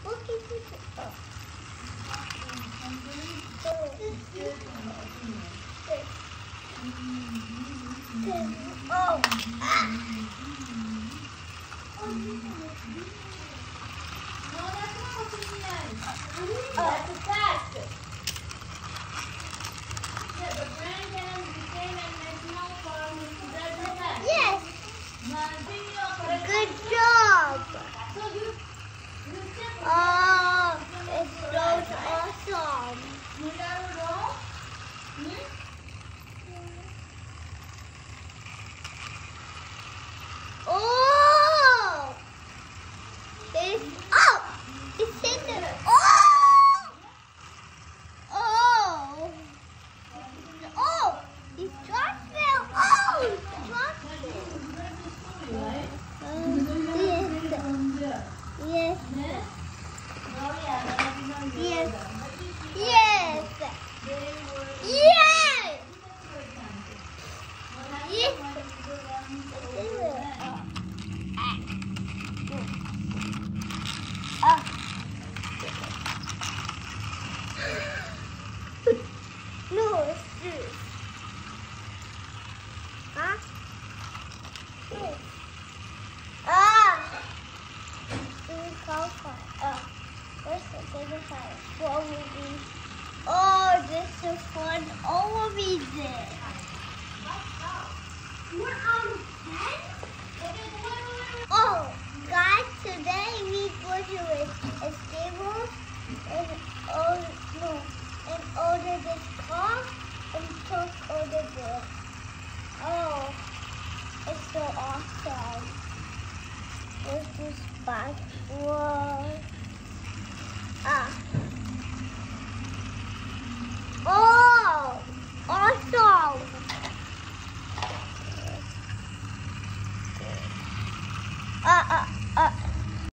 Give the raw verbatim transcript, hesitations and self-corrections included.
What can you do? Oh. Oh. Ah. No, that's not what you meant. Oh. That's a fact. Yeah, the brain can retain a maximum form. That's a fact. Yes. Continue correct. Good job. So you, you said. Oh, it goes awesome. You got it wrong? Hmm? Oh! It's oh! It's taken. Oh! Oh! Oh! He's dropped it. Oh! He's dropped it. Right? Um, yes. Yes. Yes? Oh, yeah. Yes. Yes. Yes. Yes. Ah. No, it's this. Huh? No. Ah. This is called fire. Ah. Where's the bigger fire? What will be? Oh, this is fun. All of these there. We're on ten? Oh, guys, today we go to a, a stable and oh no, and order this car and took order this. Oh, it's so awesome. Where's this bag? Whoa. Ah. Oh, awesome. Uh, uh.